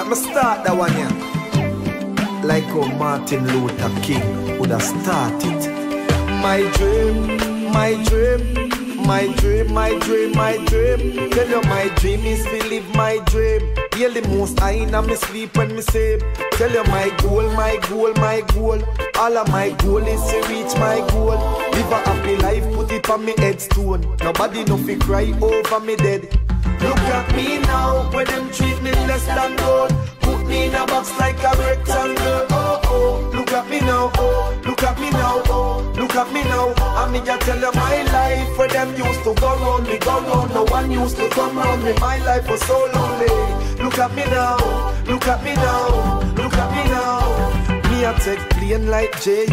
me start that one here. Like how Martin Luther King would have started. My dream, my dream, my dream, my dream, my dream. Tell you my dream is to live my dream. Hear the most I in me sleep when me sleep. Tell you my goal, my goal, my goal. All of my goal is to reach my goal. Live a happy life, put it on me headstone. Nobody no fi cry over me dead. Look at me now, when them treat me less than gold. Put me in a box like a rectangle. Oh oh, look at me now. Oh, look at me now. Oh, look at me now. I mean, I tell you my life where them used to go round me, go round. No one used to come round me. My life was so lonely. Look at me now. Look at me now. Look at me now. Me I take plane like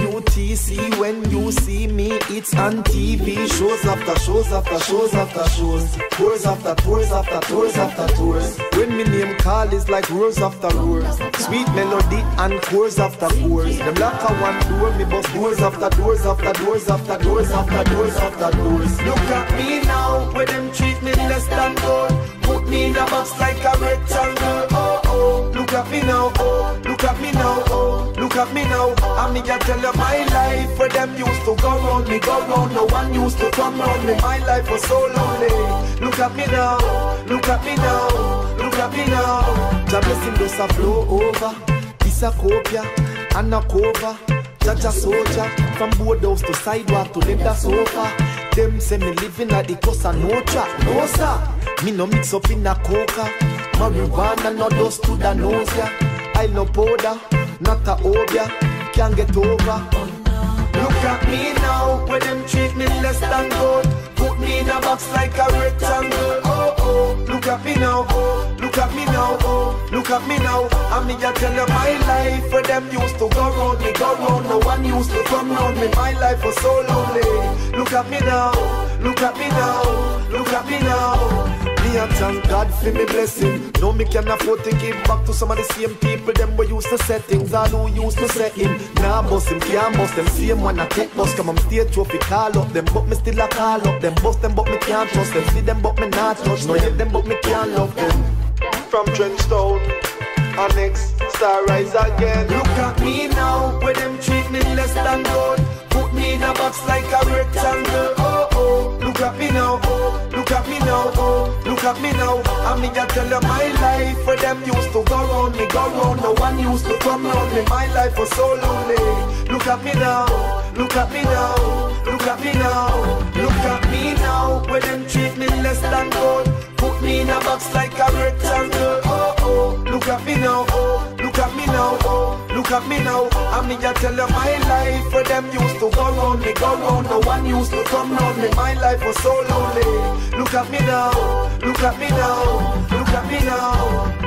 JUTC. When you see me, it's on TV. Shows after shows after shows after shows. Tours after tours after tours after tours. When me name call is like roars after roars. Sweet melody and chords after chords. Them lock a one door, me bust doors after doors after doors after doors after doors after doors. Look at me now, where them treat me less than gold. Put me in a box like a rectangle. Oh oh, look at me now. Oh, look at me now. Oh, look at me now. I mean, I tell you my life where them used to go round me, go round. No one used to come round me. My life was so lonely. Look at me now. Look at me now. Look at me now. Jah blessing does a flow over. This a copia and a cover. Jaja soldier from boardhouse to sidewalk to leather sofa. Them say me living at the Cosa Nostra. No sir, me no mix up in a coca. Marijuana no dust to the nose ya. I no powder, not a obia. Can't get over. Look at me now, where them treat me less than gold. Put me in a box like a rectangle. Oh oh, look at me now. Oh, look at me now. Oh, look at me now. I mean, I tell you my life where them used to go round me, go round. No one used to come round me. My life was so lonely. Look at me now. Look at me now. Look at me now. Me and thank God for me blessing. No, me can afford to give back to some of the same people. Them were used to settings, all who used to set him. Nah, boss him, can't bust them. Same one I take bus, come on stage trophy, call up them. But me still a call up them. Bust them, but me can't trust them. See them, but me not touch. No, hate them, but me can't love them. From Trenchtown, Annex, Star Rise again. Look at me now, where them treat me less than gold. Put me in a box like a rectangle. Oh oh, look at me now. Oh, look at me now. Oh, look at me now. I mean, I tell you my life where them used to go round me, go round. No one used to come round me. My life was so lonely. Look at me now. Look at me now. Look at me now. Look at me now, where them treat me less than gold. Put me in a box like a rectangle. Oh oh, look at me now. Oh, look at me now. Oh, look at me now. I mean, I tell you my life where them used to go round me, go round. No one used to come round me. My life was so lonely. Look at me now. Look at me now. Look at me now.